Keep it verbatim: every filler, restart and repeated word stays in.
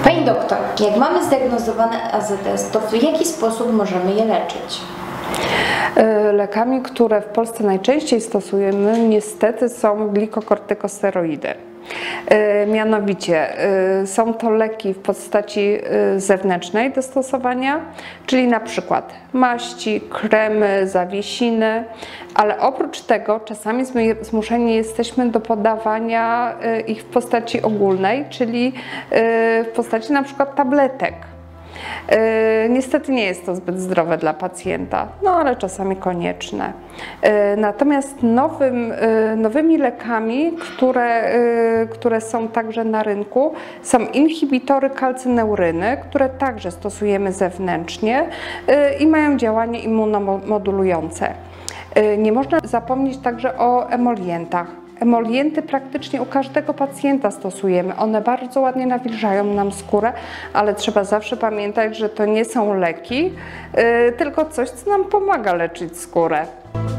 Pani doktor, jak mamy zdiagnozowane A Z S, to w jaki sposób możemy je leczyć? Lekami, które w Polsce najczęściej stosujemy, niestety są glikokortykosteroidy. Mianowicie są to leki w postaci zewnętrznej do stosowania, czyli na przykład maści, kremy, zawiesiny, ale oprócz tego czasami zmuszeni jesteśmy do podawania ich w postaci ogólnej, czyli w postaci na przykład tabletek. Niestety nie jest to zbyt zdrowe dla pacjenta, no ale czasami konieczne. Natomiast nowym, nowymi lekami, które, które są także na rynku, są inhibitory kalcyneuryny, które także stosujemy zewnętrznie i mają działanie immunomodulujące. Nie można zapomnieć także o emolientach. Emolienty praktycznie u każdego pacjenta stosujemy. One bardzo ładnie nawilżają nam skórę, ale trzeba zawsze pamiętać, że to nie są leki, yy, tylko coś, co nam pomaga leczyć skórę.